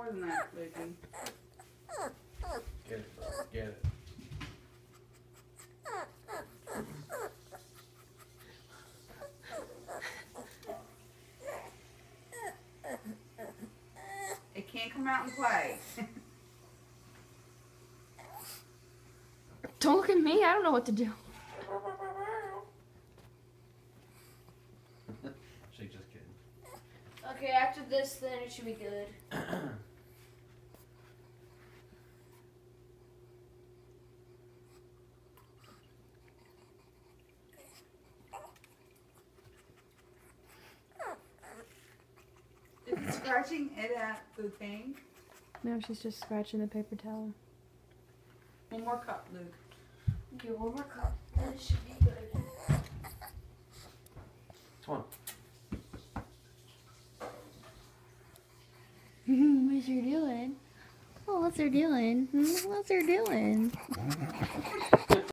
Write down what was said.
more than that, Lukey. Get it. Get it. It can't come out and play. Don't look at me. I don't know what to do. She just kidding. Okay, after this, then it should be good. Is it scratching it at the thing? No, she's just scratching the paper towel. One more cup, Luke. Okay, one more cup. Then it should be good. Come on. What's her doing? Oh, what's her doing? What's her doing?